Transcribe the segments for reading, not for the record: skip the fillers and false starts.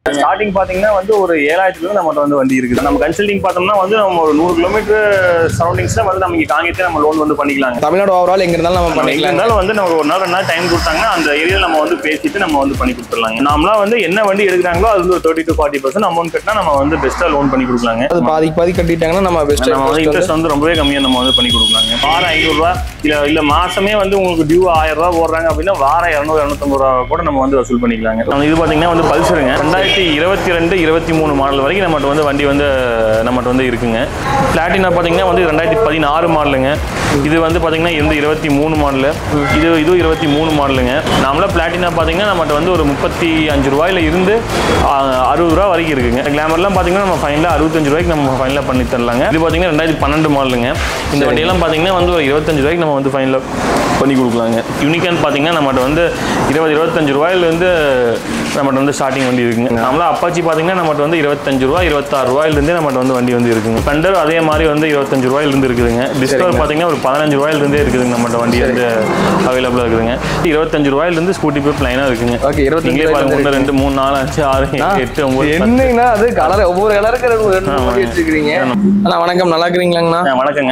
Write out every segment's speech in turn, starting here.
Starting பாத்தீங்கன்னா வந்து ஒரு 7000 நம்மகிட்ட வந்து வண்டி இருக்குது. நம்ம கன்சல்டிங் பார்த்தோம்னா வந்து நம்ம ஒரு 100 கிலோமீட்டர் சரௌண்டிங்ஸ்ல வந்து நம்ம இங்க காங்கேயத்தை நம்ம லோன் வந்து பண்ணிக்கலாம். தமிழ்நாடு ஓவரால் எங்க இருந்தாலும் நம்ம பண்ணிக்கலாம். இருந்தாலும் வந்து நமக்கு ஒரு நாள் 2 நாள் டைம் கொடுத்தாங்கன்னா அந்த ஏரியாவில் நம்ம வந்து பேசிட்டு நம்ம வந்து பண்ணி கொடுத்துடலாங்க. நாமளாம் வந்து என்ன வண்டி எடுக்கிறாங்களோ அது ஒரு 30 to 40% அமௌண்ட் கட்டினா நம்ம வந்து பெஸ்ட்டாக லோன் பண்ணி கொடுக்கலாங்க. அது பாதி கட்டிட்டாங்கன்னா நம்ம பெஸ்ட்டாக நம்ம வந்து இன்ட்ரெஸ்ட் வந்து ரொம்பவே கம்மியாக நம்ம வந்து பண்ணி கொடுக்கலாங்க. வாரம் 500 ரூபா இல்லை மாசமே வந்து உங்களுக்கு டியூ 1000 ரூபா போடுறாங்க அப்படின்னா வாரம் 200 250 ரூபா கூட நம்ம வந்து வசூல் பண்ணிக்கலாங்க. நம்ம இது பார்த்தீங்கன்னா வந்து பல்சருங்க 2022 23 மாடல் வரைக்கும் நம்மகிட்ட வந்து வண்டி வந்து நம்மகிட்ட வந்து இருக்குங்க. பிளாட்டினா பார்த்தீங்கன்னா வந்து 2016 மாடலுங்க. இது வந்து பார்த்தீங்கன்னா 23 மாடலு, இது 23 மாடலுங்க. நாமளாக பிளாட்டினா பார்த்தீங்கன்னா நம்மகிட்ட வந்து ஒரு 35 ரூபாயில இருந்து 60 ரூபா வரைக்கும் இருக்குங்க. கிளாமர்லாம் பார்த்தீங்கன்னா நம்ம ஃபைனலாக 65 ரூபாய்க்கு நம்ம ஃபைனலாக பண்ணி தரலாங்க. இது பார்த்தீங்கன்னா 2012 மாடலுங்க. இந்த வண்டியெல்லாம் பார்த்தீங்கன்னா வந்து ஒரு 25 ரூபாய்க்கு நம்ம வந்து ஃபைனலாக பண்ணி கொடுக்கலாங்க. யூனிகான் பார்த்தீங்கன்னா நம்மகிட்ட வந்து 20-25 ரூபாயிலேருந்து நம்மகிட்ட வந்து ஸ்டார்டிங் வண்டி இருக்குங்க. நம்மளாம் அப்பாச்சி பார்த்தீங்கன்னா நம்மகிட்ட வந்து 25 ரூபா 26 ரூபாயிலேருந்தே நம்மகிட்ட வந்து வண்டி வந்து இருக்குங்க. ஸ்பெண்டர் அதே மாதிரி வந்து 25 ரூபாயிலிருந்து இருக்குதுங்க. டிஸ்கவர் பார்த்தீங்கன்னா ஒரு 15 ரூபாயிலிருந்தே இருக்குதுங்க. நம்மகிட்ட வண்டி வந்து அவைலபிளாக இருக்குதுங்க. 25 ரூபாயிலிருந்து ஸ்கூட்டி போய் ப்ளைனாக இருக்குங்க. ஓகே, 25 2 3 4 5 6 7 8 9 என்னங்கண்ணா அது கலர் ஒவ்வொரு கலருக்கு வச்சிருக்கீங்க. அண்ணா வணக்கம், நல்லா இருக்கிறீங்களாங்கண்ணா? வணக்கங்க.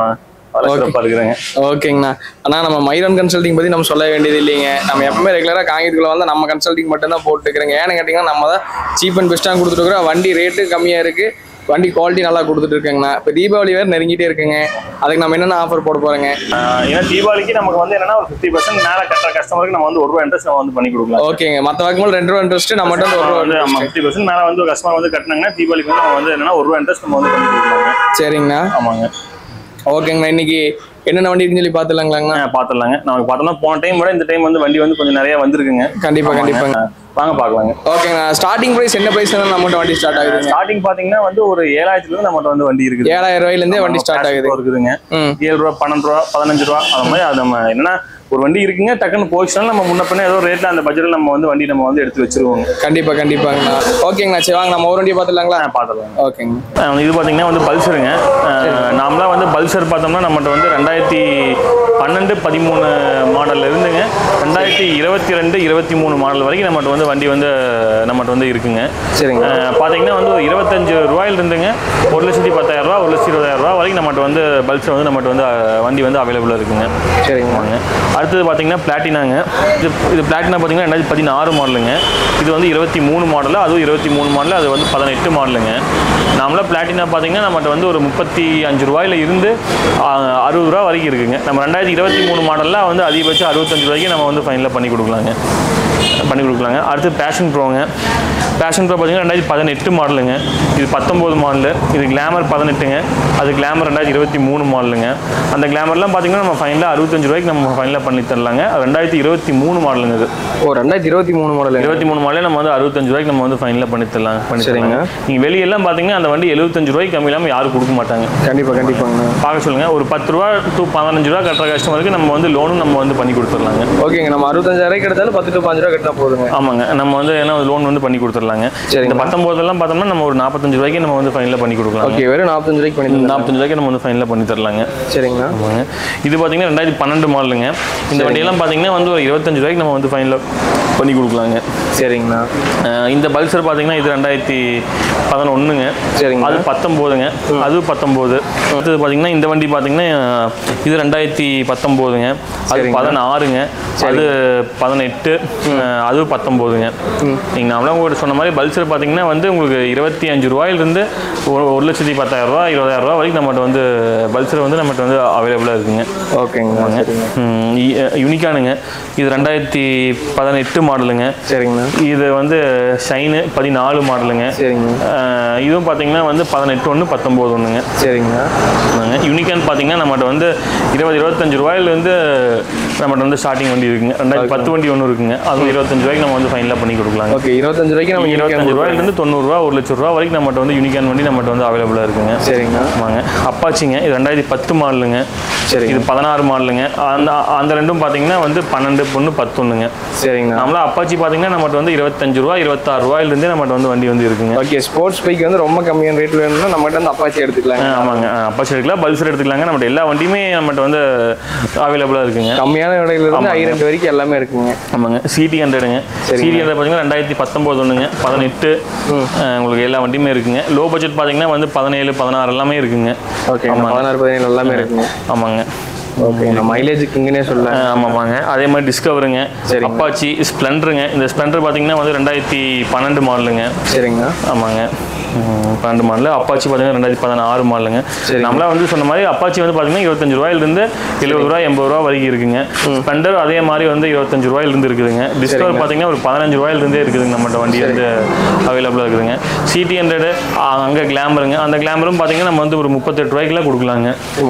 ஓகேங்கண்ணா. ஆனா நம்ம மைரான் கன்சல்டிங் பத்தி நம்ம சொல்ல வேண்டியது இல்லைங்க. நம்ம எப்பவுமே ரெகுலரா காங்கேயத்துக்குள்ள வந்து நம்ம கன்சல்டிங் மட்டும் தான் போட்டுக்கிறோங்க. ஏன்னு கேட்டீங்கன்னா நம்ம தான் சீப் அண்ட் பெஸ்ட்டாக கொடுத்துருக்குறோம். வண்டி ரேட்டு கம்மியா இருக்கு, வண்டி குவாலிட்டி நல்லா கொடுத்துட்டு இருக்கேங்கண்ணா. இப்போ தீபாவளி வேறு நெருங்கிட்டே இருக்குங்க. அதுக்கு நம்ம என்னென்ன ஆஃபர் போட போறோங்க? ஏன்னா தீபாவளிக்கு நமக்கு வந்து என்னன்னா ஒரு 50% மேல கட்டுற கஸ்டமருக்கு நம்ம வந்து ₹1 இன்ட்ரெஸ்ட் நம்ம வந்து பண்ணி கொடுக்கலாம். ஓகேங்க, மற்ற வாக்கும்போது ₹2 இன்ட்ரெஸ்ட் நம்ம மட்டும் ₹1 50% மேல வந்து கஸ்டமர் வந்து கட்டினாங்கன்னா தீபாவளிக்கு வந்து நம்ம வந்து என்னன்னா ₹1 இன்ட்ரெஸ்ட் நம்ம வந்து பண்ணி கொடுக்கலாம். சரிங்கண்ணா. ஆமாங்க. ஓகேங்கண்ணா. இன்னைக்கு என்னென்ன வண்டி இருக்குன்னு சொல்லி பார்த்துலாங்களாங்கண்ணா? பார்த்துடலாங்க. நமக்கு பார்த்தோம்னா போன டைம் விட இந்த டைம் வந்து வண்டி வந்து கொஞ்சம் நிறைய வந்திருக்குங்க. கண்டிப்பாங்க. வாங்க பார்க்கலாங்க. ஓகேங்கண்ணா. ஸ்டார்டிங் பிரைஸ் என்ன பிரைஸ் நம்மகிட்ட வண்டி ஸ்டார்ட் ஆகுது? ஸ்டார்டிங் பாத்தீங்கன்னா வந்து ஒரு 7000 நம்மகிட்ட வந்து வண்டி இருக்குது. 7000 ரூபாயிலேருந்தே வண்டி ஸ்டார்ட் ஆகுது இருக்குதுங்க. 7 ரூபா 12 ரூபா 15 ரூபா அந்த மாதிரி. அது நம்ம என்னன்னா ஒரு வண்டி இருக்குங்க, டக்குன்னு போச்சுனாலும் நம்ம முன்ன பின்ன ஏதோ ரேட்ல அந்த பட்ஜெட்ல நம்ம வந்து வண்டி நம்ம வந்து எடுத்து வச்சிருவோம். கண்டிப்பாங்கண்ணா. ஓகேங்கண்ணா. சரி வாங்க நம்ம ஒரு வண்டியை பார்த்துலாங்களா? பார்த்துலாம். ஓகேங்க. இது பார்த்தீங்கன்னா வந்து பல்சருங்க. நாமளாம் வந்து பல்சர் பார்த்தோம்னா நம்மகிட்ட வந்து 2012-13 மாடல்ல இருந்துங்க 2022 23 மாடல் வரைக்கும் நம்மகிட்ட வந்து வண்டி வந்து நம்மகிட்ட வந்து இருக்குங்க. சரிங்க. பார்த்தீங்கன்னா வந்து 25 ரூபாயில இருந்துங்க 1,10,000 ரூபா 1,20,000 ரூபா வரைக்கும் நம்மகிட்ட வந்து பல்சர் வந்து நம்மகிட்ட வந்து வண்டி வந்து அவைலபிளாக இருக்குங்க. சரிங்க. அடுத்தது பார்த்தீங்கன்னா பிளாட்டினாங்க. இது பிளாட்டினா பார்த்தீங்கன்னா 2016 மாடலுங்க. இது வந்து 23 மாடலு, அதுவும் 23 மாடலு, அது வந்து 18 மாடலுங்க. நாமளாக பிளாட்டினா பார்த்தீங்கன்னா நம்மகிட்ட வந்து ஒரு 35 ரூபாயில இருந்து 60 ரூபா வரைக்கும் இருக்குங்க. நம்ம 2023 மாடல்லாம் வந்து அதிகபட்சம் 65 ரூபாய்க்கு நம்ம வந்து ஃபைனலாக பண்ணி கொடுக்கலாங்க. அடுத்து பேஷன் ப்ரோங்க. பேஷன் ப்ரோ பார்த்தீங்கன்னா 2018 மாடலுங்க. இது 19 மாடலு, இது கிளாமர் 18ங்க, அது கிளாமர் 2023 மாடலுங்க. அந்த கிளாமர்லாம் பார்த்தீங்கன்னா நம்ம ஃபைனலாக 65 ரூபாய்க்கு நம்ம ஃபைனலாக பண்ணி தரலாங்க. 2023 மாடலுங்க. இது 2023 மாடல். 23 மாடலே நம்ம வந்து 65 ரூபாய்க்கு நம்ம வந்து ஃபைனலாக பண்ணி தரலாம். சரிங்க. நீங்கள் வெளியெல்லாம் பார்த்தீங்கன்னா அந்த வண்டி 75 ரூபாய்க்கு கம்மி இல்லாமல் யாரும் கொடுக்க மாட்டாங்க. கண்டிப்பாங்க. பார்க்க சொல்லுங்க. ஒரு 10 ரூபா to 15 ரூபா கட்டுற கஸ்டமருக்கு நம்ம வந்து லோனும் நம்ம வந்து பண்ணி கொடுத்துடலாங்க. ஓகேங்க. நம்ம 65 ரூபாய்க்கு எடுத்தாலும் 10 to 5 ரூபா கட்டினா போதுங்க. ஆமாங்க. நம்ம வந்து ஏன்னா லோன் வந்து பண்ணி கொடுத்துடலாங்க. இந்த 19 பார்த்தோம்னா நம்ம ஒரு 45 ரூபாய்க்கு நம்ம வந்து ஃபைனலாக பண்ணி கொடுக்கலாம். ஓகே, வெறும் 45 ரூபாய்க்கு பண்ணி 45 ரூபாய்க்கு நம்ம வந்து ஃபைனலாக பண்ணி தரலாங்க. சரிங்களா. இது பார்த்தீங்கன்னா 2012 மாடலுங்க. இந்த வண்டியெல்லாம் பார்த்தீங்கன்னா வந்து ஒரு 25 ரூபாய்க்கு நம்ம வந்து ஃபைனலாக பண்ணி கொடுக்கலாங்க. சரிங்கண்ணா. இந்த பல்சர் பார்த்தீங்கன்னா இது 2011ங்க. சரிங்க. அது 19ங்க, அது 19. அடுத்தது பார்த்தீங்கன்னா இந்த வண்டி பார்த்தீங்கன்னா இது 2019ங்க, அது 16ங்க, அது 18, அது 19ங்க. நீங்கள் நம்மளாம் உங்கள்கிட்ட சொன்ன மாதிரி பல்சர் பார்த்தீங்கன்னா வந்து உங்களுக்கு 25 ரூபாயிலிருந்து 1,10,000 ரூபா 20,000 ரூபா வரைக்கும் நம்மகிட்ட வந்து பல்சர் வந்து நம்மகிட்ட வந்து அவைலபிளாக இருக்குங்க. ஓகேங்க. யூனிகானுங்க. இது 2018 மாடலுங்க. சரிங்கண்ணா. இது வந்து ஷைனு 14 மாடலுங்க. சரிங்க. இதுவும் பார்த்தீங்கன்னா வந்து 18 19. சரிங்க. யூனிகான் பார்த்தீங்கன்னா நம்மகிட்ட வந்து 20-25 ரூபாயிலிருந்து நம்மகிட்ட வந்து ஸ்டார்டிங் வண்டி இருக்குங்க. 2010 வண்டி ஒன்று இருக்குங்க. அது 25 ரூபாய்க்கு நம்ம வந்து ஃபைனலாக பண்ணி கொடுக்கலாம். ஓகே, 25 ரூபாய்க்கு நம்ம 25 ரூபாயிலிருந்து 90 ரூபா 1 லட்சம் ரூபா வரைக்கும் நம்மகிட்ட வந்து யூனிகான் வண்டி நம்மகிட்ட வந்து அவைலபிளாக இருக்குங்க. சரிங்க. ஆமாங்க. அப்பாச்சிங்க. இது 2010 மாடலுங்க. சரி. இது 16 மாடலுங்க. அந்த ரெண்டும் பார்த்தீங்கன்னா வந்து 12 10. சரிங்க. நம்மளா அப்பாச்சி பார்த்தீங்கன்னா நம்மகிட்ட வந்து 25 ரூபா 26 ரூபாயிலிருந்தே நம்மகிட்ட வந்து வண்டி வந்து இருக்குங்க. ஓகே, ஸ்போர்ட்ஸ் பைக் வந்து ரொம்ப கம்மியான ரேட்ல வேணும்னா நம்மகிட்ட வந்து அப்பாச்சி எடுத்துக்கலாம். ஆமாங்க, அப்பாச்சி எடுக்கலாம், பல்சர் எடுத்துக்கலாங்க. நம்மகிட்ட எல்லா வண்டியுமே நம்மகிட்ட வந்து அவைலபிளாக இருக்குங்க. கம்மியான கம்மியான விலையில இருந்து i2 வரைக்கும் எல்லாமே இருக்குங்க. ஆமாங்க. CT100ங்க. CT100 பார்த்தீங்கன்னா 2019 ஒன்றுங்க, 18 உங்களுக்கு எல்லா வண்டியுமே இருக்குங்க. லோ பட்ஜெட் பார்த்தீங்கன்னா வந்து 17, 16 எல்லாமே இருக்குங்க. ஓகே, 16, 17 எல்லாமே இருக்குங்க. ஆமாங்க. ஓகே, நான் மைலேஜுக்கு இங்கனே சொல்லலாம். ஆமாங்க. அதே மாதிரி டிஸ்கவருங்க, அப்பாச்சி, ஸ்ப்ளெண்டருங்க. இந்த ஸ்ப்ளெண்டர் பார்த்தீங்கன்னா வந்து 2012 மாடலுங்க. சரிங்க. ஆமாங்க, 12 மாடல். அப்பாச்சி பார்த்தீங்கன்னா 2016 மாடலுங்க. நம்மளா வந்து சொன்ன மாதிரி அப்பாச்சி வந்து பார்த்தீங்கன்னா 25 ரூபாயிலிருந்து 70 ரூபா 80 ரூபா வரைக்கும் இருக்குங்க. ஸ்ப்ளெண்டர் அதே மாதிரி வந்து 25 ரூபாயிலிருந்து இருக்குதுங்க. டிஸ்கவர் பார்த்தீங்கன்னா ஒரு 15 ரூபாயிலிருந்தே இருக்குதுங்க. நம்மகிட்ட வண்டி வந்து அவைலபிளாக இருக்குதுங்க. CT100 அங்கே கிளாமருங்க. அந்த கிளாமரும் பார்த்தீங்கன்னா நம்ம வந்து ஒரு 38 ரூபாய்க்குலாம் கொடுக்கலாங்க.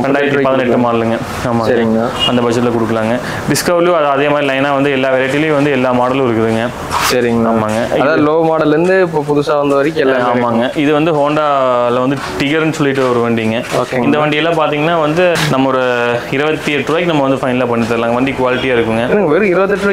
2018 மாடலுங்க. ஆமாம், சரிங்க. அந்த பட்ஜெட்டில் கொடுக்கலாங்க. டிஸ்கவர்லையும் அதே மாதிரி லைனாக வந்து எல்லா வெரைட்டிலையும் வந்து எல்லா மாடலும் இருக்குதுங்க. சரிங்க. ஆமாங்க. அதாவது லோ மாடல்லேருந்து இப்போ புதுசாக வந்த வரைக்கும் எல்லாம். ஆமாங்க. இது வந்து ஹோண்டாவில் வந்து டிகர்னு சொல்லிட்டு ஒரு வண்டிங்க. இந்த வண்டியெல்லாம் பார்த்தீங்கன்னா வந்து நம்ம ஒரு 28 ரூபாய்க்கு நம்ம வந்து ஃபைனலாக பண்ணி தரலாங்க. வண்டி குவாலிட்டியாக இருக்குங்க. வெறும் 28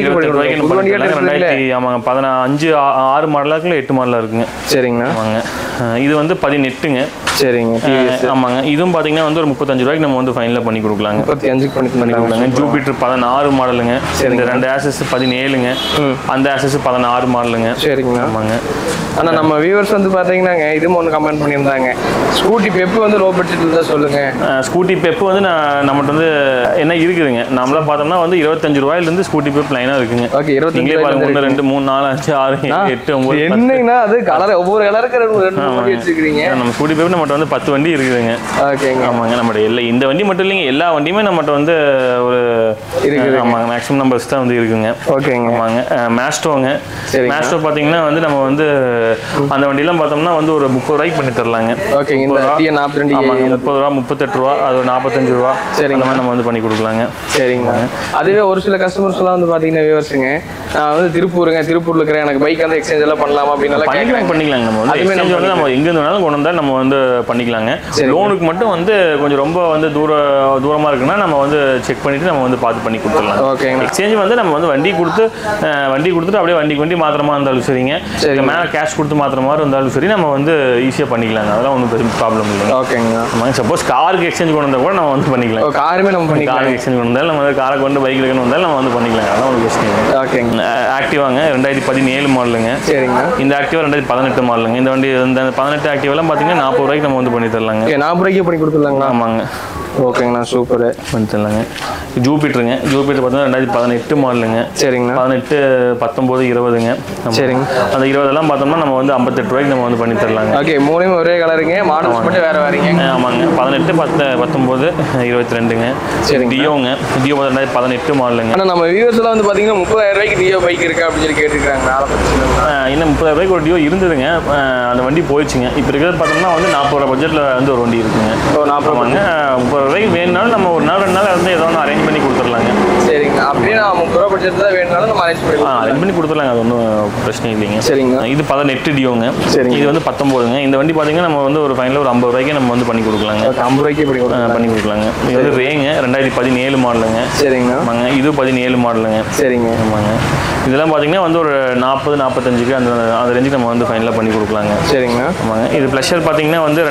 ரூபாய்க்கு. ஆமாங்க. 15, 6 மாடலாக்குள்ள 8 மாடலாக இருக்குங்க. சரிங்க. ஆமாங்க. இது வந்து 18ங்க. சரிங்க. ஆமாங்க. இதுவும் பார்த்தீங்கன்னா வந்து ஒரு 35 ரூபாய்க்கு நம்ம வந்து ஃபைனலாக பண்ணி கொடுக்கலாங்க. 35 பண்ணி கொடுக்கலாங்க. ஜூபிட்டர் 16 மாடலுங்க. இந்த 2 ஆசஸ் 17ங்க. அந்த ஆசஸ் 16 மாடலுங்க. சரிங்க. ஆமாங்க. ஆனால் நம்ம வியூவர்ஸ் வந்து பார்த்தீங்கன்னாங்க இதுவும் ஒன்று கமெண்ட் பண்ணியிருந்தாங்க, ஸ்கூட்டி பெப்பு வந்து லோ பட்ஜெட்டில் தான் சொல்லுங்கள். ஸ்கூட்டி பெப்பு வந்து நம்மகிட்ட வந்து என்ன இருக்குதுங்க, நம்மளாம் பார்த்தோம்னா வந்து 25 ரூபாயிலிருந்து ஸ்கூட்டி பெப் லைனாக இருக்குங்க. ஓகே, 25 1 2 3 4 5 6 7 8 9 என்னங்கன்னா அது கலர் ஒவ்வொரு கலருக்கு 2 வச்சுக்கிறீங்க. நம்ம ஸ்கூட்டி பெப் நம்மகிட்ட வந்து 10 வண்டி இருக்குதுங்க. ஓகேங்க. ஆமாங்க. நம்மகிட்ட இந்த வண்டி மட்டும் இல்லைங்க, எல்லா வண்டியுமே நம்மகிட்ட வந்து ஒரு இருக்குது. ஆமாங்க, மேக்ஸிமம் நம்பர்ஸ் தான் வந்து இருக்குங்க. ஓகேங்க. ஆமாங்க. மேஸ்ட்ரோங்க. மேஸ்ட்ரோ பார்த்தீங்கன்னா வந்து நம்ம வந்து அந்த வண்டியெல்லாம் பார்த்தோம்னா வந்து ஒரு 30 ரூபாய்க்கு பண்ணி தரலாங்க. ஓகேங்க. இந்த 42 ஆமாங்க, 30 ரூபா 38 ரூபா, அது 45 ரூபா. சரி, அந்த மாதிரி நம்ம வந்து பண்ணி கொடுக்கலாங்க. சரிங்க. அதுவே ஒரு சில கஸ்டமர்ஸ் எல்லாம் வந்து பார்த்தீங்கன்னா வியூவர்ஸுங்க, நான் வந்து திருப்பூர்ல இருக்கிறேன், எனக்கு பைக் வந்து எக்ஸ்சேஞ்ச் எல்லாம் பண்ணலாமா அப்படின்னு பண்ணிக்கலாங்க. நம்ம வந்து எக்ஸ்சேஞ்ச் வந்து நம்ம எங்க இருந்தாலும் கொண்டு வந்தாலும் நம்ம வந்து பண்ணிக்கலாங்க. லோனுக்கு மட்டும் வந்து கொஞ்சம் ரொம்ப வந்து தூரமா இருக்குன்னா நம்ம வந்து செக் பண்ணிட்டு நம்ம வந்து பார்த்து பண்ணி கொடுத்துடலாம். ஓகேங்க. எக்ஸ்சேஞ்ச் வந்து நம்ம வந்து வண்டி கொடுத்துட்டு அப்படியே வண்டி மாத்திரமா இருந்தாலும் சரிங்க, மேலே கேஷ் கொடுத்து மாத்திர மாதிரி இருந்தாலும் சரி, நம்ம வந்து ஈஸியாக பண்ணிக்கலாங்க. அதெல்லாம் ஒன்றும் ப்ராப்ளம் இல்லை. ஓகேங்க. ஆமாங்க. சப்போஸ் காருக்கு எக்ஸ்சேஞ்ச் கொண்டு வந்தால் கூட நம்ம வந்து பண்ணிக்கலாம். காருமே நம்ம பண்ணிக்கலாம். காருக்கு எக்ஸ்சேஞ்ச் கொண்டு வந்தாலும் நம்ம காரை கொண்டு பைக்கில் வந்தாலும் நம்ம வந்து பண்ணிக்கலாம். அதெல்லாம் ஒரு பிரச்சனை இல்லை. ஓகேங்க. ஆக்டிவாங்க 2017 மாடலுங்க. சரிங்க. இந்த ஆக்டிவா 2018 மாடலுங்க. இந்த வண்டி இந்த 18 ஆக்டிவெல்லாம் பார்த்தீங்கன்னா 40 ரூபாய்க்கு நம்ம வந்து பண்ணி தரலாங்க. 40 ரூபாய்க்கு பண்ணி கொடுத்துடலாங்களா? ஆமாங்க. ஓகேங்கண்ணா, சூப்பர். பண்ணி தரலாங்க. ஜூபிட்டருங்க. ஜூபிட்டர் பார்த்தீங்கன்னா 2018 மாடலுங்க. சரிங்க. 18, 19, 20ங்க. சரிங்க. அந்த 20 பார்த்தோம்னா நம்ம வந்து 58 ரூபாய்க்கு நம்ம வந்து பண்ணி தரலாங்க. ஓகே, மூணுமே ஒரே கலருங்க, மாடல்ஸ் மட்டும் வேற வேறங்க. ஆமாங்க. 18, 10, 19, 22ங்க. சரி. டியோங்க. டியோ 2018 மாடலுங்க. ஆனால் நம்ம வியூவர்ஸ்லாம் வந்து பார்த்தீங்கன்னா 30,000 ரூபாய்க்கு டியோ பைக் இருக்கா அப்படின்னு சொல்லி கேட்டுருக்காங்க. இன்னும் 30,000 ரூபாய்க்கு ஒரு டியோ இருந்ததுங்க, அந்த வண்டி போயிடுச்சுங்க. இப்போ இருக்கிறது பார்த்தோம்னா வந்து 40 ரூபா பட்ஜெட்டில் வந்து ஒரு வண்டி இருக்குங்க. 40 ரூபாங்க. 30 ரூபாய்க்கு வேணுனாலும் நம்ம ஒரு நாள் 2 நாள் வந்து ஏதோ ஒன்று அரேஞ்ச் பண்ணி கொடுத்துடலாங்க. சரிங்க. அப்படியே நான் 30 ரூபா பட்ஜெட்டில் தான் வேணுனாலும் நம்ம அரேஞ்ச் பண்ணி கொடுத்துடலாங்க. அது ஒன்றும் பிரச்சனை இல்லைங்க. சரிங்க. இது 18 டியோங்க. சரிங்க. இது வந்து 19ங்க. இந்த வண்டி பார்த்தீங்கன்னா நம்ம வந்து ஒரு ஃபைனலாக ஒரு 50 ரூபாய்க்கு நம்ம வந்து பண்ணி கொடுக்கலாங்க. 50 ரூபாய்க்கு பண்ணி கொடுக்கலாங்க. இது வந்து ரேங்க 2017 மாடலுங்க. சரிங்க. ஆமாங்க. இது 17 மாடலுங்க. சரிங்க. ஆமாங்க. இதெல்லாம் பார்த்தீங்கன்னா வந்து ஒரு 40, 45க்கு அந்த ரேஞ்சுக்கு நம்ம வந்து ஃபைனலாக பண்ணி கொடுக்கலாங்க. சரிங்க. ஆமாங்க. இது ப்ளஷர் பார்த்தீங்கன்னா வந்து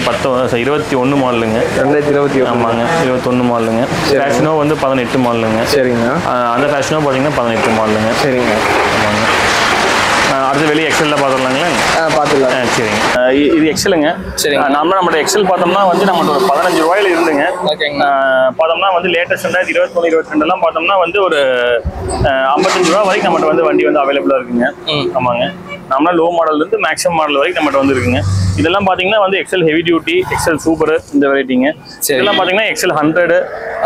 2021 மாடலுங்க. 2021. ஆமாங்க. 21 மாடலுங்க. ஃபேஷனோ வந்து 18 மாடலுங்க. சரிங்க. அந்த ஃபேஷனோ பார்த்தீங்கன்னா 18 மாடலுங்க. சரிங்க. ஆமாங்க. அடுத்து வெளியே எக்ஸலில் பார்த்துடலாங்களா? பார்த்துடலாம். சரிங்க. இது எக்ஸலுங்க. சரிங்க. நம்மளோட எக்ஸல் பார்த்தோம்னா வந்து நம்மளோட ஒரு 15 ரூபாயில இருந்துங்க. ஓகேங்க. பார்த்தோம்னா வந்து லேட்டஸ்ட் 2021, 22 பார்த்தோம்னா வந்து ஒரு 55 ரூபா வரைக்கும் நம்மகிட்ட வந்து வண்டி வந்து அவைலபிளாக இருக்குங்க. ஆமாங்க. நம்மளா லோ மாடல்லேருந்து மேக்ஸிமம் மாடல் வரைக்கும் நம்மகிட்ட வந்து இருக்குங்க. இதெல்லாம் பார்த்தீங்கன்னா வந்து XL heavy duty, XL super இந்த வெரைட்டிங்க. இதெல்லாம் பார்த்தீங்கன்னா எக்ஸல் 100,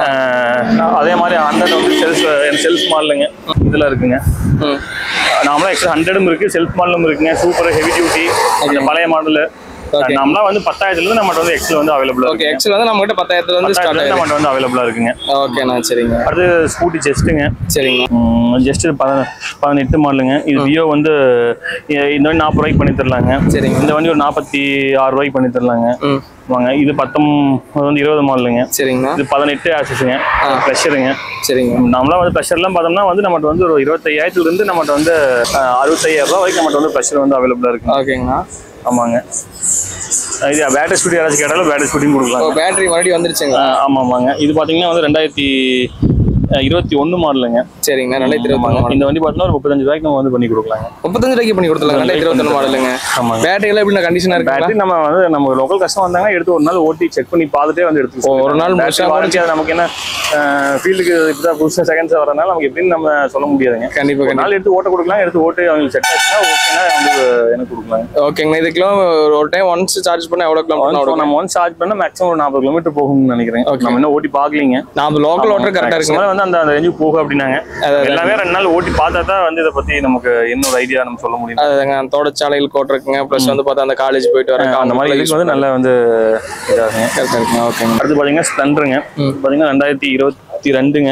அதே மாதிரி 100 வந்து செல்ஃப் மாடலுங்க இதெல்லாம் இருக்குங்க. நாமளா எக்ஸல் 100ம் இருக்கு, செல்ஃப் மாடலும் இருக்குங்க, சூப்பர் ஹெவி டியூட்டி, இந்த பழைய மாடல். நம்மளா வந்து 10,000ல நம்மகிட்ட வந்து எக்ஸல் வந்து அவைலபிளா இருக்கு. எக்ஸல் வந்து நம்மகிட்ட 10,000ல வந்து ஸ்டார்ட் ஆகுது, நம்மகிட்ட வந்து அவைலபிளா இருக்குங்க. ஓகேண்ணா, சரிங்க. அடுத்து ஸ்கூட்டி ஜெஸ்ட்டுங்க. சரிங்க. ஜெஸ்ட் 18 மாடலுங்க. இது டியோ வந்து இந்த வண்டி 40 ரூபாய்க்கு பண்ணி தரலாங்க. சரிங்க. இந்த வண்டி ஒரு 46 ரூபாய்க்கு பண்ணி தரலாங்க. வாங்க. இது 20 மாடலுங்க. சரிங்க. இது 18 ஆக்சஸுங்க, ப்ளஷருங்க. சரிங்க. நம்மளாம் வந்து ப்ளஷர்லாம் பார்த்தோம்னா வந்து நம்மகிட்ட வந்து ஒரு 25,000 இருந்து நம்மகிட்ட வந்து 65,000 ரூபா வரைக்கும் நம்மகிட்ட வந்து ப்ளஷர் வந்து அவைலபிளா இருக்கு. ஓகேங்கண்ணா. ஆமாங்க. இது பேட்டரி ஸ்கூட்டி யாராச்சும் கேட்டாலும் பேட்டரி ஸ்கூட்டியும் கொடுக்கலாம். பேட்டரி மறுபடியும் வந்துருச்சுங்க. ஆமாம் ஆமாங்க. இது பார்த்தீங்கன்னா வந்து 21 மாடலுங்க. சரிங்க 2021 இந்த வண்டி பார்த்தீங்கன்னா ஒரு 35 ரூபாய்க்கு நம்ம வந்து பண்ணி கொடுக்கலாங்க. 35 ரூபாய்க்கு பண்ணி கொடுத்துடலாம். 2021 மாடலுங்க. பேட்டரி எல்லாம் எப்படி கண்டிஷனா இருக்கு? பேட்டரி நம்ம வந்து நம்ம லோக்கல் கஸ்டமர் வந்தாங்க எடுத்து ஒரு நாள் ஓட்டி செக் பண்ணி பார்த்துட்டே வந்து எடுத்து ஒரு நாள் வாரண்டி. அது நமக்கு என்ன ஃபீல்டுக்கு இப்பதான் புதுசா செகண்ட்ஸ் வரனால நமக்கு எப்படின்னு நம்ம சொல்ல முடியாதுங்க. கண்டிப்பா நாள் எடுத்து ஓட்ட கொடுக்கலாம். எடுத்து ஓட்டு அவங்களுக்கு செட் ஆச்சுன்னா ஓகேனா வந்து எனக்கு கொடுக்கலாம். ஓகேங்க. இது கிலோ ஒரு டைம் ஒன்ஸ் சார்ஜ் பண்ணா எவ்வளவு கிலோமீட்டர்? நம்ம ஒன்ஸ் சார்ஜ் பண்ணா மேக்ஸிமம் ஒரு 40 கிலோமீட்டர் போகும்னு நினைக்கிறேன். நம்ம இன்னும் ஓட்டி பார்க்கலீங்க. நாம லோக்கல் ஓட்டர் கரெக்டா இருக்கு வந்து அந்த ரேஞ்சுக்கு போகும் அப்படின்னாங்க. எல்லாமே 2 நாள் ஓட்டி பார்த்தா தான் வந்து இதை பத்தி நமக்கு இன்னொரு ஐடியா நம்ம சொல்ல முடியும். அதுதாங்க தோட்டச்சாலையில் கோட்டிருக்குங்க. ப்ளஸ் வந்து பார்த்தா அந்த காலேஜ் போயிட்டு வரேன் அந்த மாதிரி இதுக்கு வந்து நல்லா வந்து இதாகுங்க. கரெக்டா இருக்குங்க. ஓகேங்க. அடுத்து பாத்தீங்கன்னா ஸ்ப்ளெண்டருங்க. பாத்தீங்கன்னா 2022ங்க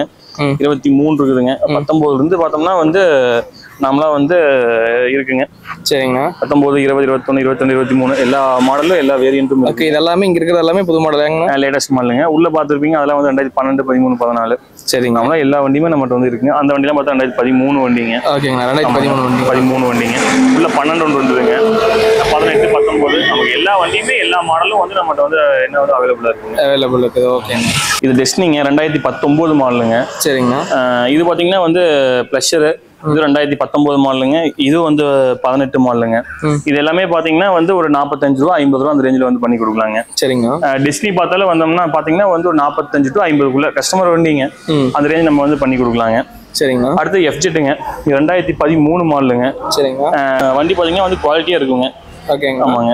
23 இருக்குதுங்க. 19 இருந்து பார்த்தோம்னா வந்து நம்மளா வந்து இருக்குங்க. சரிங்க. 19, 20, 21, 22, 23 எல்லா மாடலும் எல்லா வேரியன்ட்டும். ஓகே. இது எல்லாமே இங்க இருக்கிறது எல்லாமே புது மாடலுங்க. லேட்டஸ்ட் மாடலுங்க. உள்ள பார்த்துருப்பீங்க அதெல்லாம் வந்து 2012, 13, 14. சரிங்க. நம்மளா எல்லா வண்டியுமே நம்மகிட்ட வந்து இருக்குங்க. அந்த வண்டிலாம் பார்த்தா 2013 வண்டிங்க. ஓகேங்க. 2013 வண்டிங்க. உள்ள 12 ஒன்று வந்துருங்க. 18, 19 நமக்கு எல்லா வண்டியுமே எல்லா மாடலும் வந்து நம்மகிட்ட வந்து என்ன வந்து அவைலபிளா இருக்குது. ஓகேங்க. இது டெஸ்னிங்க 2019 மாடலுங்க. சரிங்க. இது பாத்தீங்கன்னா வந்து பிளஷரு. இது 2019 மாடலுங்க. இது வந்து 18 மாடலுங்க. இது எல்லாமே பாத்தீங்கன்னா வந்து ஒரு 45 ரூபா 50 ரூபா அந்த ரேஞ்சில் வந்து பண்ணி கொடுக்கலாங்க. சரிங்க. டிஸ்னி பார்த்தாலும் வந்தோம்னா பாத்தீங்கன்னா வந்து ஒரு 45 to 50க்குள்ள கஸ்டமர் வண்டிங்க. அந்த ரேஞ்ச் நம்ம வந்து பண்ணி கொடுக்கலாங்க. சரிங்க. அடுத்து எஃப்ஜெட்டுங்க. 2013 மாடலுங்க. சரிங்க. வண்டி பாத்தீங்கன்னா வந்து குவாலிட்டியா இருக்குங்க. ஓகேங்க. ஆமாங்க.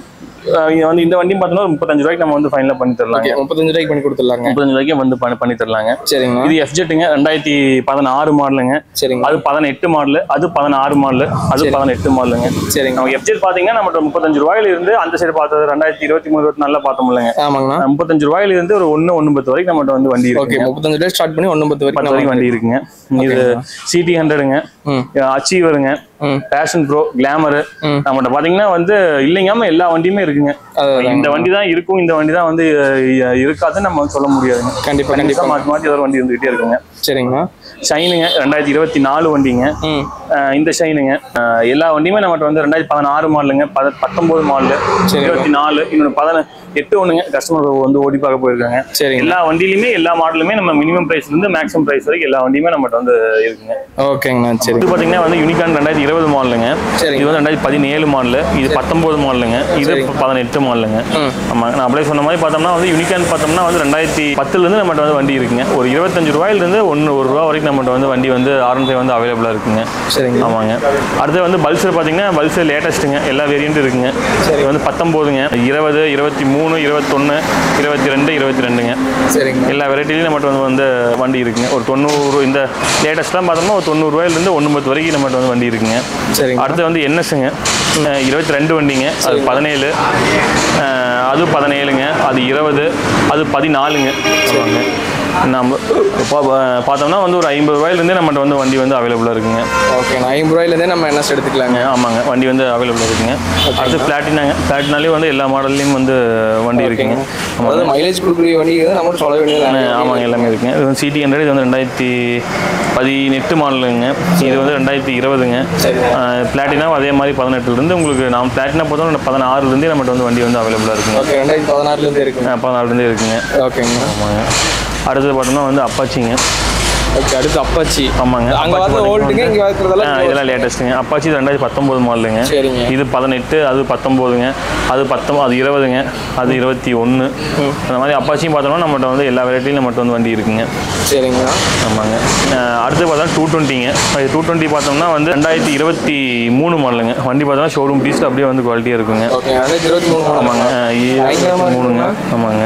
வந்து இந்த வண்டியும் பார்த்தோம்னா 35 ரூபாய்க்கு நம்ம வந்து ஃபைனலா பண்ணி தரலாங்க. 35 ரூபாய்க்கு பண்ணி கொடுத்துடலாங்க. 35 ரூபாய்க்கு வந்து பண்ணி தரலாங்க. சரிங்க. இது எஃப்ஜெட்டுங்க 2016 மாடலுங்க. சரிங்க. அது 18 மாடல், அது 16 மாடல், அது 18 மாடலுங்க. சரிங்க. நம்ம எஃப்ஜெட் பாத்தீங்கன்னா நம்ம 35 ரூபாயில இருந்து அந்த சைடு பார்த்தது 2023, 24 பார்த்தோம் இல்லைங்க. ஆமாங்க. 35 ரூபாயில இருந்து ஒரு 1 வரைக்கும் நம்மகிட்ட வந்து வண்டி இருக்கு. 35 ரூபாய் ஸ்டார்ட் பண்ணி 1 வரைக்கும் வண்டி இருக்குங்க. இது சிடி 100ங்க, அச்சீவருங்க, பேஷன் ப்ரோ, கிளாமர் நம்மகிட்ட பாத்தீங்கன்னா வந்து இல்லைங்காம எல்லா வண்டியுமே இருக்குங்க. இந்த வண்டி தான் இருக்கும், இந்த வண்டி தான் வந்து இருக்காதுன்னு நம்ம சொல்ல முடியாதுங்க. கண்டிப்பா மாற்றி மாற்றி ஏதாவது வண்டி இருந்துகிட்டே இருக்குங்க. சரிங்க. ஷைனுங்க 2024 வண்டிங்க. இந்த ஷைனுங்க எல்லா வண்டியுமே நம்மகிட்ட வந்து 2016 மாடலுங்க, 19 மாடல், 24, இன்னொன்று 18 ஒண்ணுங்க. கஸ்டமர் வந்து ஓடி பார்க்க போயிருக்காங்க. எல்லா வண்டியிலுமே எல்லா மாடலுமே நம்ம மினிமம் பிரைஸ்ல இருந்து மேக்ஸிமம் பிரைஸ் வரைக்கும் எல்லா வண்டியுமே நம்மகிட்ட வந்து இருக்குங்க. ஓகேங்கண்ணா. சரி. இது பாத்தீங்கன்னா வந்து யூனிகான் 2020 மாடலுங்க. இது வந்து 2017 மாடல், இது 19 மாடலுங்க, இது 18 மாடலுங்க. ஆமா, நான் அப்படியே சொன்ன மாதிரி பார்த்தோம்னா வந்து யூனிகான் பார்த்தோம்னா வந்து 2010 இருந்து நம்மகிட்ட வந்து வண்டி இருக்குங்க. ஒரு 25 ரூபாயில இருந்து 1 ரூபா வரைக்கும் நம்மகிட்ட வந்து வண்டி வந்து R15 வந்து அவைலபிளா இருக்குங்க. சரிங்க. ஆமாங்க. அடுத்து வந்து பல்சர் பாத்தீங்கன்னா பல்சர் லேட்டஸ்ட்டுங்க, எல்லா வேரியன்ட்டும் இருக்குங்க. இது வந்து 19ங்க, 20, 23, 21, 22, 22ங்க. சரிங்க. எல்லா வெரைட்டிலையும் நம்மகிட்ட வந்து வண்டி இருக்குங்க. ஒரு 90 இந்த லேட்டஸ்ட்லாம் பார்த்தோம்னா ஒரு 90 ரூபாயிலிருந்து 1 வரைக்கும் நம்மகிட்ட வந்து வண்டி இருக்குங்க. சரிங்க. அடுத்து வந்து என்எஸ்ங்க 22 வண்டிங்க, அது 17, அது 17ங்க, அது 20, அது 14ங்க. நம்ம பார்த்தோம்னா வந்து ஒரு 50 ரூபாயிலிருந்தே நம்மகிட்ட வந்து வண்டி வந்து அவைலபிளாக இருக்குங்க. ஓகே, 50 ரூபாயிலேருந்தே நம்ம என்ன எடுத்துக்கலாங்க. ஆமாங்க, வண்டி வந்து அவைலபிளாக இருக்குங்க. அடுத்து பிளாட்டினாங்க. பிளாட்டினாலே வந்து எல்லா மாடல்லையும் வந்து வண்டி இருக்குங்க. அதாவது மைலேஜ் கொடுக்குற வண்டி நம்ம சொல்ல வேண்டியது. ஆமாங்க, எல்லாமே இருக்குங்க. இது வந்து சிடி 100, இது வந்து 2018 மாடலுங்க. இது வந்து 2020ங்க. பிளாட்டினா அதே மாதிரி 18லேருந்து உங்களுக்கு நான் பிளாட்டினா பார்த்தோம் 16லேருந்தே நம்மகிட்ட வந்து வண்டி வந்து அவைலபிளாக இருக்குங்க. 2016லேருந்தே இருக்குங்க. 16லேருந்தே இருக்குங்க. ஓகேங்க. ஆமாங்க. அடுத்தது பார்த்தோம்னா வந்து அப்பாச்சிங்க. ஓகே, அடுத்து அப்பாச்சி. ஆமாங்க, அங்கே வந்து ஓல்டுங்க, இங்கே இருக்கிறதெல்லாம் இதெல்லாம் லேட்டஸ்ட்டுங்க. அப்பாச்சி 2019 மாடலுங்க. சரிங்க. இது 18, அது 19ங்க, அது 19, அது 20ங்க, அது 21. அந்த மாதிரி அப்பாச்சியும் பார்த்தோம்னா நம்மகிட்ட வந்து எல்லா வெரைட்டியும் நம்மகிட்ட வந்து வண்டி இருக்குங்க. சரிங்க. ஆமாங்க. அடுத்து பார்த்தா 220ங்க. 220 பார்த்தோம்னா வந்து 2023 மாடலுங்க. வண்டி பார்த்தோம்னா ஷோரூம் பீஸில் அப்படியே வந்து குவாலிட்டியாக இருக்குங்க. ஆமாங்க, 23ங்க. ஆமாங்க,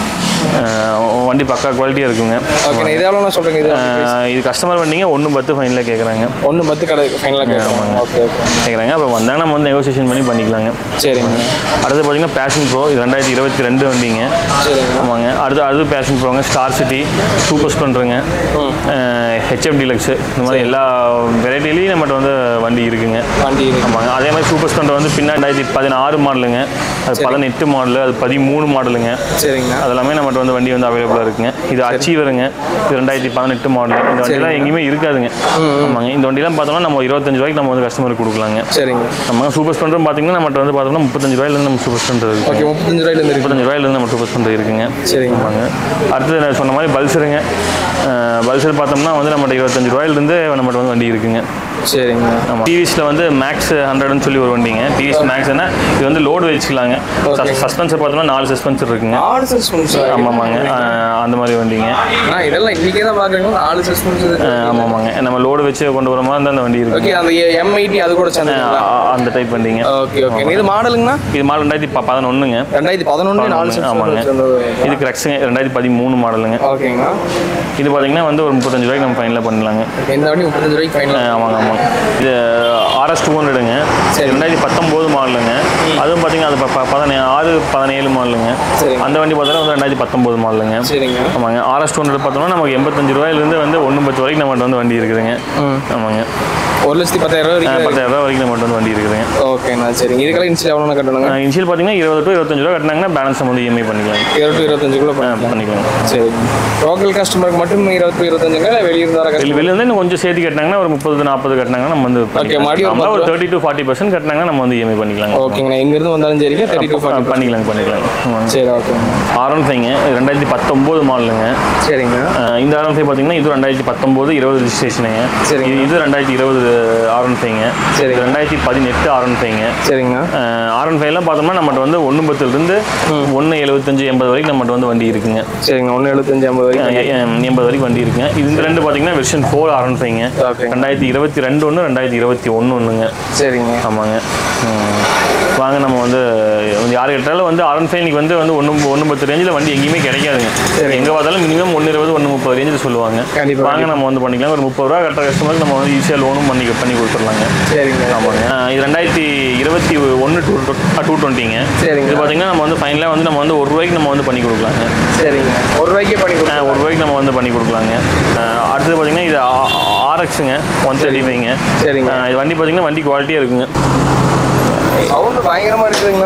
வண்டி பக்கா குவாலிட்டியாக இருக்குங்க. ஓகே, இது எவ்வளோ சொல்கிறீங்க? இது கஸ்டமர் வண்டிங்க 110 ஃபைனலாக கேட்குறாங்க. 110 கடை ஃபைனலாக கேட்குறாங்க. ஓகே ஓகே கேட்குறாங்க. அப்போ வந்தாங்க நம்ம வந்து நெகோசியேஷன் பண்ணி பண்ணிக்கலாங்க. சரிங்க. அடுத்து பார்த்தீங்கன்னா பேஷன் ப்ரோ, இது 2022 வண்டிங்க. சரிங்க. ஆமாங்க. அடுத்து பேஷன் ப்ரோங்க, ஸ்டார் சிட்டி, சூப்பர் ஸ்ப்ளெண்டருங்க, ஹெச்எஃப் டீலக்ஸு, இந்த மாதிரி எல்லா வெரைட்டிலையும் நம்மகிட்ட வந்து வண்டி இருக்குங்க. வண்டி ஆமாங்க. அதே மாதிரி சூப்பர் ஸ்ப்ளெண்டர் வந்து பின்னாடி 2016 மாடலுங்க, அது 18 மாடலு, அது 13 மாடலுங்க. சரிங்க. அதெல்லாமே நம்ம நம்மகிட்ட வந்து வண்டி வந்து அவைலபிளாக இருக்குங்க. இது அச்சீவருங்க, இது 2018 மாடல். இந்த வண்டியெல்லாம் எங்கேயுமே இருக்காதுங்க. ஆமாங்க, இந்த வண்டியெல்லாம் பார்த்தோம்னா நம்ம 25 ரூபாய்க்கு நம்ம வந்து கஸ்டமருக்கு கொடுக்கலாங்க. சரிங்க. நம்ம சூப்பர் ஸ்பெண்டரும் பார்த்தீங்கன்னா நம்மகிட்ட வந்து பார்த்தோம்னா 35 ரூபாயிலேருந்து நம்ம சூப்பர் ஸ்பெண்டர் இருக்கு. ஓகே, 35 ரூபாயிலேருந்து நம்ம சூப்பர் ஸ்பெண்டர் இருக்குங்க. சரிங்க. ஆமாங்க. அடுத்தது நான் சொன்ன மாதிரி பல்சருங்க. பல்சர் பார்த்தோம்னா வந்து நம்மகிட்ட 25 ரூபாயிலேருந்து நம்மகிட்ட வந்து வண்டி இருக்குங்க. சரிங்க. ஆமாம், டிவிஎஸில் வந்து மேக்ஸ் 100ன்னு சொல்லி ஒரு வண்டிங்க. டிவிஎஸ் மேக்ஸ்னா இது வந்து லோடு வச்சுக்கலாங்க. சஸ்பென்சர் பார்த்தோம்னா 4 சஸ்பென்சர் இருக்குங்க. 4 சஸ்பென்சர்? ஆமாங்க, அந்த மாதிரி வண்டிங்க. இதெல்லாம் இன்னைக்கே தான் பார்க்குறீங்க, 4 சஸ்பென்சர். ஆமாங்க, நம்ம லோடு வச்சு கொண்டு வர மாதிரி அந்த வண்டி இருக்கு. ஓகே, அந்த M80 அது கூட சேர்ந்துங்களா? அந்த டைப் வண்டிங்க. Okay okay. இது மாடலுங்கண்ணா? இது மாடல் 2011ங்க. 2011 4 சஸ்பென்சர். ஆமாங்க. இது கிரக்ஸுங்க, 2013 மாடலுங்க. ஓகேங்க. இது பார்த்தீங்கன்னா வந்து ஒரு 35 ரூபாய்க்கு நம்ம ஃபைனலாக பண்ணலாங்க. இந்த வண்டி 35 ரூபாய்க்கு ஃபைனல்? ஆமாங்க ஆமாங்க. இது RS 200ங்க, 2019 மாடலுங்க. அதுவும் பார்த்தீங்கன்னா அது 16-17 மாடலுங்க. அந்த வண்டி பார்த்தோன்னா வந்து 2019 மாடலுங்க. சரிங்க. ஆமாங்க. RS 200 பார்த்தோம்னா நமக்கு 85 ரூபாயிலேருந்து வந்து 110 வரைக்கும் நம்மகிட்ட வந்து வண்டி இருக்குதுங்க. ஆமாங்க. 1,10,000 வரைக்கும்? 10,000 ரூபா வரைக்கும் நம்மகிட்ட வந்து வண்டி இருக்குதுங்க. ஓகேண்ணா, சரிங்க. இதுக்கெல்லாம் இன்ஷியல் எவ்வளோ கட்டணுங்க? இன்ஷியல் பார்த்தீங்கன்னா 20 to 25 ரூபா கட்டினாங்கன்னா பேலன்ஸ் நம்ம வந்து EMI பண்ணிக்கலாம். 20 to 25 பண்ணிக்கலாம். சரி, லோக்கல் கஸ்டமருக்கு மட்டும் 20 to 25ங்க, வெளியிருந்தார வெளியிருந்து இன்னும் கொஞ்சம் சேர்த்து கட்டினாங்கன்னா ஒரு 30-40 கட்டினாங்கன்னா நம்ம வந்து ஒரு 30 to 40% கட்டினாங்கன்னா நம்ம வந்து EMI பண்ணிக்கலாம். ஓகேங்கண்ணா, எங்கேருந்து வந்தாலும் சரிங்க, 30 to 40 பண்ணிக்கலாம். சரி, ஓகே. R15ங்க, 2019 மாடலுங்க. சரிங்க. இந்த R15 பார்த்தீங்கன்னா இது 2019-20 ரெஜிஸ்ட்ரேஷனுங்க. சரி, இது 2020 R15ங்க. சரி, 2018 R15ங்க. சரிங்க. R15லாம் பார்த்தோம்னா நம்மகிட்ட வந்து 110லேருந்து 175-80 வரைக்கும் நம்மகிட்ட வந்து வண்டி இருக்குங்க. சரிங்க, 175-80 வரைக்கும் 80 வரைக்கும் வண்டி இருக்குங்க. இது ரெண்டு பார்த்தீங்கன்னா வெர்ஷன் 4 R15ங்க. 2022 ஒன்று, 2021 ஒன்றுங்க. சரிங்க. ஆமாங்க. வாங்க, நம்ம வந்து யார் கேட்டாலும் வந்து R15 வந்து 110 ரேஞ்சில் வண்டி எங்கேயுமே கிடைக்காதுங்க. எங்கே பார்த்தாலும் மினிமம் 120, 130 ரேஞ்சில் சொல்லுவாங்க. வாங்க, நம்ம வந்து பண்ணிக்கலாம். ஒரு 30 ரூபா கட்டுற கஸ்டமருக்கு நம்ம வந்து ஈஸியாக லோனும் பண்ணி கொடுத்துடலாங்க. சரிங்க. ஆமாங்க. இது 2021 220ங்க. சரிங்க. இது பார்த்தீங்கன்னா நம்ம வந்து ஃபைனலாக வந்து நம்ம வந்து 1 ரூபாய்க்கு நம்ம வந்து பண்ணி கொடுக்கலாங்க. சரிங்க, 1 ரூபாய்க்கே பண்ணி கொடுக்கலாம். 1 ரூபாய்க்கு நம்ம வந்து பண்ணி கொடுக்கலாங்க. அடுத்தது பார்த்தீங்கன்னா இது RXங்க, 135ங்க. சரிங்க. இது வண்டி பார்த்தீங்கன்னா வண்டி குவாலிட்டியாக இருக்குங்க. சவுண்டு பயங்கரமாக இருக்குதுங்களா?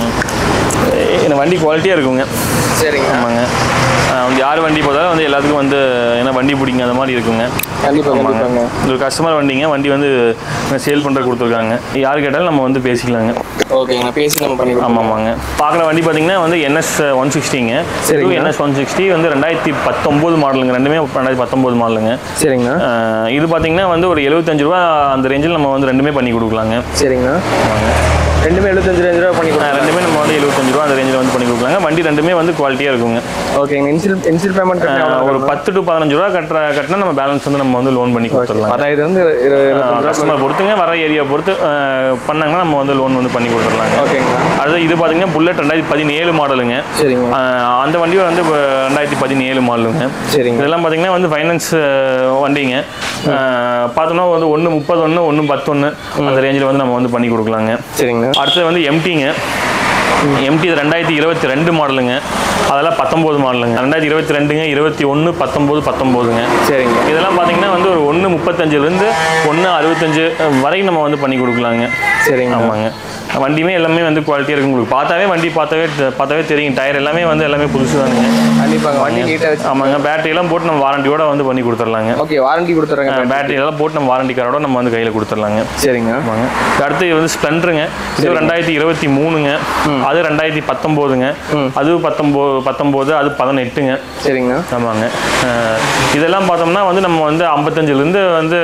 இந்த வண்டி குவாலிட்டியாக இருக்குங்க. சரிங்க. ஆமாங்க. யார் வண்டி போதாலும் வந்து எல்லாத்துக்கும் வந்து ஏன்னா வண்டி பிடிங்க அந்த மாதிரி இருக்குங்க. கண்டிப்பாங்க. ஒரு கஸ்டமர் வண்டிங்க, வண்டி வந்து சேல் பண்ணுற கொடுத்துருக்காங்க. யார் கேட்டாலும் நம்ம வந்து பேசிக்கலாங்க. ஓகேங்க, பேசி நம்ம பண்ணிக்கலாம். ஆமாங்க. பார்க்குற வண்டி பார்த்தீங்கன்னா வந்து NS 160ங்க. சரி, NS 160 வந்து 2019 மாடலுங்க. ரெண்டுமே 2019 மாடலுங்க. சரிங்க. இது பார்த்தீங்கன்னா வந்து ஒரு 75 ரூபா அந்த ரேஞ்சில் நம்ம வந்து ரெண்டுமே பண்ணி கொடுக்கலாங்க. சரிங்க. ஆமாங்க. ரெண்டுமே 75 ரூபா பண்ணி கொடுக்கலாம். ரெண்டுமே நம்ம வந்து 75 ரூபா அந்த ரேஞ்சில் வந்து பண்ணி கொடுக்கலாங்க. வண்டி ரெண்டுமே வந்து குவாலிட்டியாக இருக்குங்க. ஓகேங்க. இன்சியல் பேமெண்ட் ஒரு 10 to 15 ரூபா கட்டினா நம்ம பேலன்ஸ் வந்து நம்ம வந்து லோன் பண்ணி கொடுத்துடலாம். அதாவது வந்து கஸ்டமர் பொறுத்துங்க, வர ஏரியா பொறுத்து பண்ணாங்கன்னா நம்ம வந்து லோன் வந்து பண்ணி கொடுத்துடலாங்க. ஓகேங்க. அது இது பார்த்தீங்கன்னா புல்லட் 2017 மாடலுங்க. சரிங்க. அந்த வண்டியும் வந்து 2017 மாடலுங்க. சரிங்க. இதெல்லாம் பார்த்தீங்கன்னா வந்து ஃபைனான்ஸ் வண்டிங்க. பார்த்தோம்னா வந்து 131, 111 அந்த ரேஞ்சில் வந்து நம்ம வந்து பண்ணி கொடுக்கலாங்க. சரிங்க. அடுத்தது வந்து MTங்க. MT 2022 மாடலுங்க. அதெல்லாம் 19 மாடலுங்க. 2022ங்க, 21, 19, 19ங்க. சரிங்க. இதெல்லாம் பார்த்தீங்கன்னா வந்து ஒரு 135லேருந்து 165 வரைக்கும் நம்ம வந்து பண்ணி கொடுக்கலாங்க. சரிங்க. ஆமாங்க. வண்டியுமே எல்லாமே வந்து குவாலிட்டியாக இருக்கும். உங்களுக்கு பார்த்தாவே தெரியும். டயர் எல்லாமே புதுசு தானுங்க. கண்டிப்பாக வண்டி நீட்டாக வச்சு. ஆமாங்க. பேட்டரியெல்லாம் போட்டு நம்ம வாரண்டியோட வந்து பண்ணி கொடுத்துடலாங்க. ஓகே, வாரண்டி கொடுத்துட்றாங்க. பேட்டரி எல்லாம் போட்டு நம்ம வாரண்டி கார்டோட நம்ம வந்து கையில் கொடுத்துடலாங்க. சரிங்க. ஆமாங்க. அடுத்து வந்து ஸ்ப்ளெண்டருங்க. இது 2023ங்க. அது 2019ங்க. அது 19, அது 18ங்க. சரிங்க. ஆமாங்க. இதெல்லாம் பார்த்தோம்னா வந்து நம்ம வந்து 55லேருந்து வந்து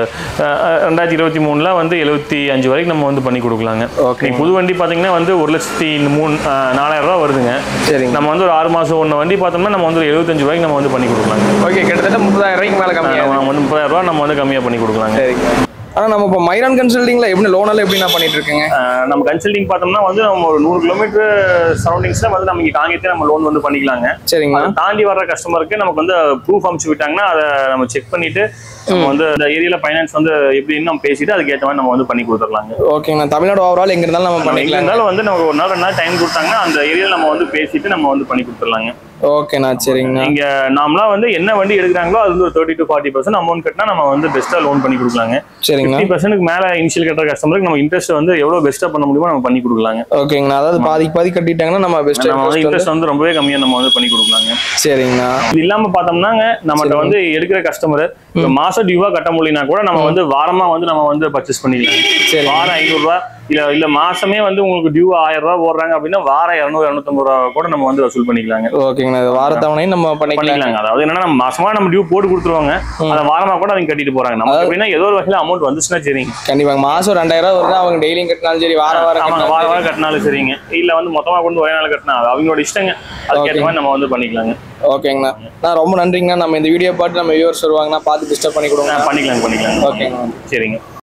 2023ல வந்து 75 வரைக்கும் நம்ம வந்து பண்ணி கொடுக்கலாங்க. ஓகே. புது வண்டி பார்த்தீங்கன்னா வந்து 1,04,000 ரூபா வருதுங்க. சரிங்க. நம்ம வந்து ஒரு 6 மாதம் ஒன்று வண்டி பார்த்தோம்னா நம்ம வந்து 75 ரூபாய்க்கு நம்ம வந்து பண்ணி கொடுக்கலாங்க. ஓகே, கிட்டத்தட்ட 30,000 ரூபாய்க்கு மேலே கம்மியாக 30,000 ரூபா நம்ம வந்து கம்மியாக பண்ணி கொடுக்கலாங்க. சரிங்க. ஆனால் நம்ம இப்போ மைரான் கன்சல்டிங்கில் எப்படி லோனெல்லாம் எப்படி நான் பண்ணிட்டு இருக்கேங்க? நம்ம கன்சல்டிங் பார்த்தோம்னா வந்து நம்ம ஒரு 100 கிலோமீட்டர் சரௌண்டிங்ஸில் வந்து நம்ம இங்கே காங்கேயத்தை நம்ம லோன் வந்து பண்ணிக்கலாங்க. சரிங்க. தாண்டி வர்ற கஸ்டமருக்கு நமக்கு வந்து ப்ரூஃப் அனுப்பிச்சு விட்டாங்கன்னா அதை நம்ம செக் பண்ணிட்டு நம்ம வந்து இந்த ஏரியாவில் ஃபைனான்ஸ் வந்து எப்படின்னு நம்ம பேசிட்டு அதுக்கேற்ற மாதிரி நம்ம வந்து பண்ணி கொடுத்துடலாங்க. ஓகேங்க. தமிழ்நாடு ஓவரால் எங்கே இருந்தாலும் நம்ம பண்ணிக்கலாம். இருந்தாலும் வந்து நமக்கு ஒரு நாள் 2 நாள் டைம் கொடுத்தாங்கன்னா அந்த ஏரியாவில் நம்ம வந்து பேசிட்டு நம்ம வந்து பண்ணி கொடுத்துடலாங்க. ஓகேண்ணா சரிங்கண்ணா. நீங்க நார்மலா வந்து என்ன வண்டி எடுக்கிறாங்களோ அது வந்து ஒரு 30 to 40% அமௌண்ட் கட்டினா நம்ம வந்து பெஸ்ட்டா லோன் பண்ணி கொடுக்கலாங்க. சரிங்கண்ணா. 50% மேல இனிஷியல் கட்டுற கஸ்டமருக்கு நம்ம இன்ட்ரெஸ்ட் வந்து எவ்வளவு பெஸ்ட்டா பண்ண முடியுமோ நம்ம பண்ணி கொடுக்கலாங்க. ஓகேங்கண்ணா. அதாவது பாதி கட்டிட்டாங்கன்னா நம்ம பெஸ்ட் இன்ட்ரெஸ்ட் வந்து ரொம்பவே கம்மியா நம்ம வந்து பண்ணி கொடுக்கலாங்க. சரிங்கண்ணா. இது இல்லாம பார்த்தோம்னாங்க நம்மகிட்ட வந்து எடுக்கிற கஸ்டமர் மாசம் டியூவா கட்ட முடியலனா கூட நம்ம வந்து வாரமா வந்து நம்ம வந்து பர்ச்சேஸ் பண்ணிக்கலாம். வாரம் 500 ரூபாய் இல்ல மாசமே வந்து உங்களுக்கு டியூ 1000 ரூபாய் போடுறாங்க அப்படின்னா வாரம் 200-250 ரூபாய் கூட நம்ம வந்து வசூல் பண்ணிக்கலாங்க. ஓகேங்கண்ணா. வாரத்தவணையும் நம்ம பண்ணிக்கலாங்க. அதாவது என்னன்னா நம்ம மாசமா நம்ம டியூ போட்டு கொடுத்துருவாங்க, அதை வாரமா கூட அவங்க கட்டிட்டு போறாங்க. நம்ம அப்படின்னா ஏதோ ஒரு வகையில அமௌண்ட் வந்துச்சுன்னா சரிங்க. கண்டிப்பா மாசம் 2000 ரூபாய் வருது, அவங்க டெய்லியும் கட்டினாலும் சரி, வாரம் கட்டினாலும் சரிங்க, இல்ல வந்து மொத்தமா கொண்டு ஒரே நாள் கட்டினா அவங்களோட இஷ்டங்க, அதுக்கேற்ற மாதிரி நம்ம வந்து பண்ணிக்கலாங்க. ஓகேங்கண்ணா. நான் ரொம்ப நன்றிங்கண்ணா. நம்ம இந்த வீடியோ பார்த்து நம்ம வியூவர்ஸ் வருவாங்கண்ணா, பார்த்து டிஸ்டர்ப் பண்ணி கொடுங்க. பண்ணிக்கலாம். ஓகேங்கண்ணா. சரிங்க.